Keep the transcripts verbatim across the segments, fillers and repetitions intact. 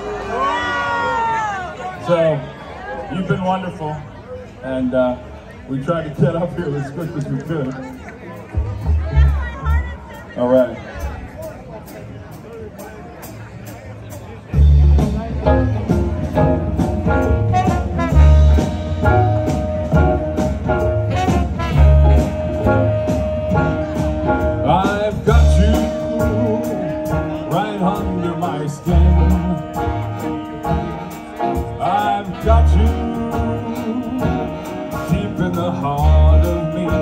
So, you've been wonderful, and uh, we tried to get up here as quick as we could. All right. I've got you right under my skin. I've got you deep in the heart of me,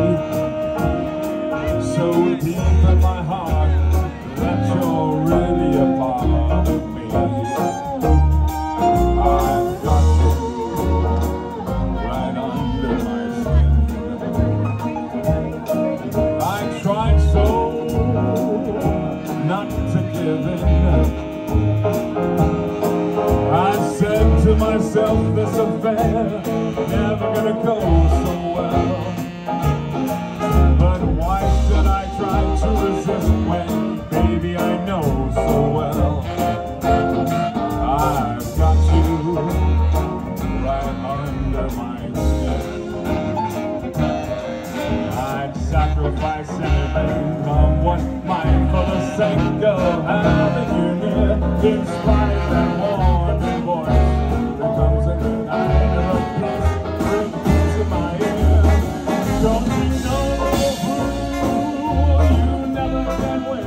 so deep in my heart that you're really a part of me. I've got you right under my skin. I tried so not to give in. I said to myself, this affair never gonna go so well. But why should I try to resist when, baby, I know so well I've got you right under my skin. I'd sacrifice anything, come what might, for the sake of having you near, in spite of that warning voice that comes in the night of a kiss, rings in my ear. Don't you know, fool, you never can win.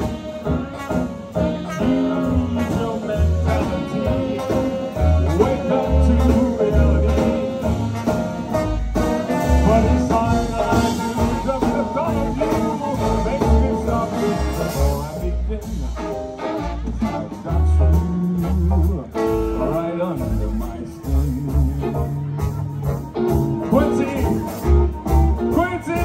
Use your mentality, wake up to reality. But it's hard that I do, just the thought of you makes me stop this before I begin. I've got you right under my skin. Quincy! Quincy!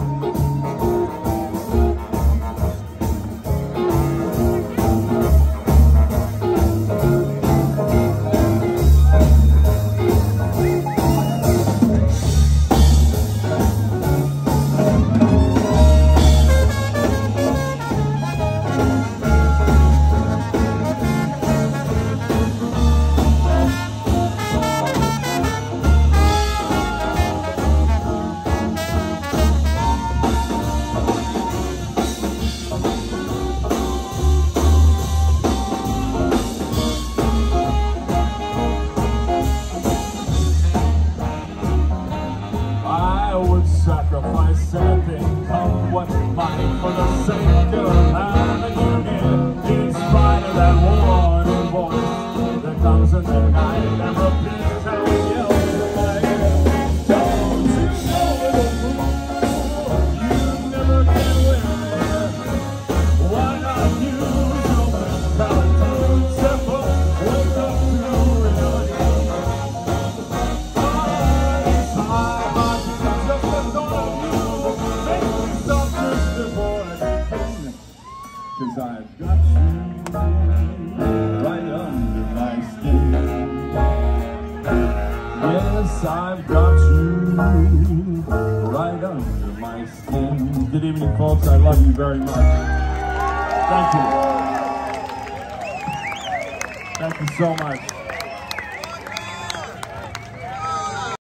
Sacrifice anything, come what might, for the sake of having you near, in spite of that warning voice that comes in the night and repeats how it yells in my ear. Don't you know, little fool, you never can win. Why not use your mentality, step up, wake up to reality. Cause I've got you right under my skin. Yes, I've got you right under my skin. Good evening, folks. I love you very much. Thank you. Thank you so much.